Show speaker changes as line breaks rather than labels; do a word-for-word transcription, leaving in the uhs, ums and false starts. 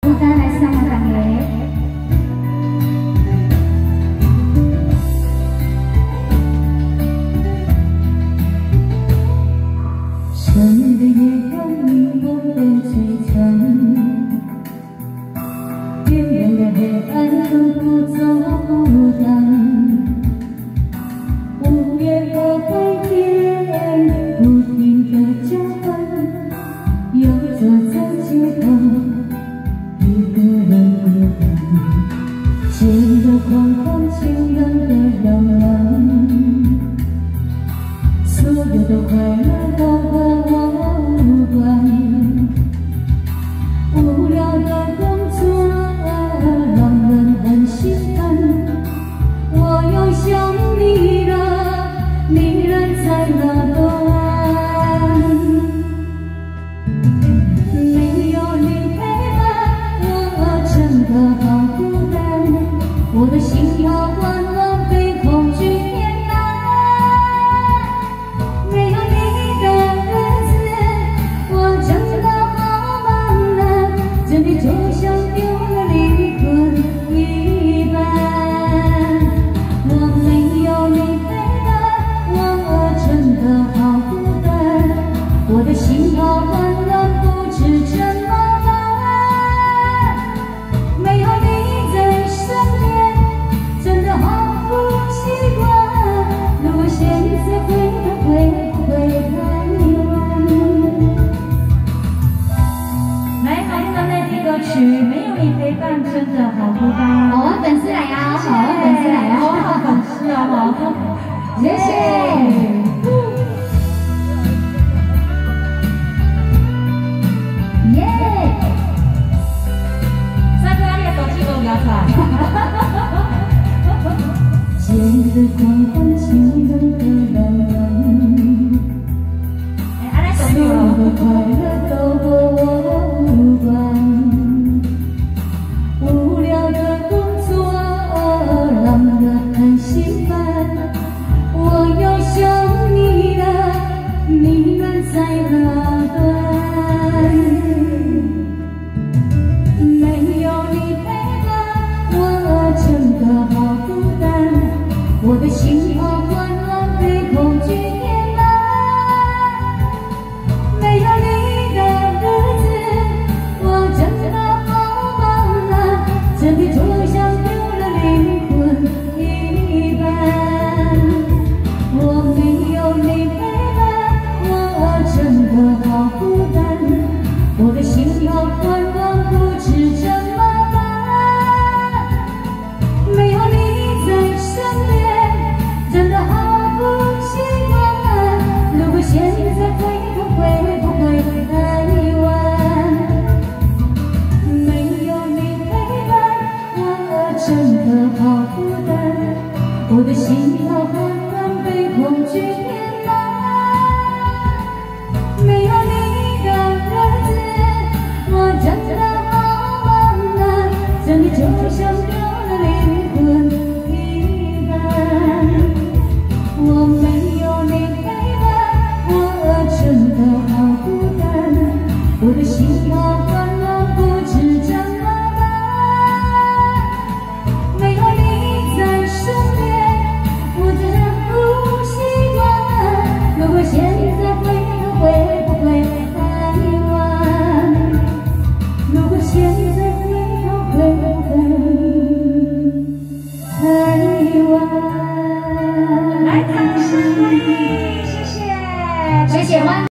大家来上我大爷。深的夜晚，迷蒙的璀璨，边缘的黑暗都不走淡。午夜的回忆，不停的交换，游走在街头。 一个人孤单，情的狂欢，情人的浪漫，所有的快乐都和我无关。无聊的工作让人很心烦，我又想你了，你人在哪端？ 我的心跳混乱，被恐惧填满。没有你的日子，我真的好茫然，真的就像丢了灵魂一般。我没有你陪伴，我真的好孤单。我的心跳混乱，不知怎么办。没有你。 曲没有你陪伴，真的好孤单。好啊，粉丝来啊！好啊，粉丝来啊！好，粉丝啊！好，谢谢。耶！三哥，你的手机给我拿出来。节日狂欢，情人的浪漫，哎，所有的快乐都和我无关。 无聊的工作让人很心烦，我又想你了，你人在哪端？没有你陪伴，我真的好孤单，我的心跳混乱，被恐惧填满。没有你的日子，我真的。 真的就像丢了灵魂一般，我没有你陪伴，我真的好孤单，我的心跳混乱，不知怎么办。没有你在身边，真的好不习惯。如果现在回头，会不会太晚？没有你陪伴。 真的好孤单，我的心跳混乱，被恐惧填满。没有你的日子，我真的好茫然，真的就像丢了灵魂一般。我没有你陪伴，我真的好孤单，我的心跳混乱，不知怎么。 现在回头会不会太晚？如果现在回头会不会太晚？来，掌声欢迎，谢谢，谢谢。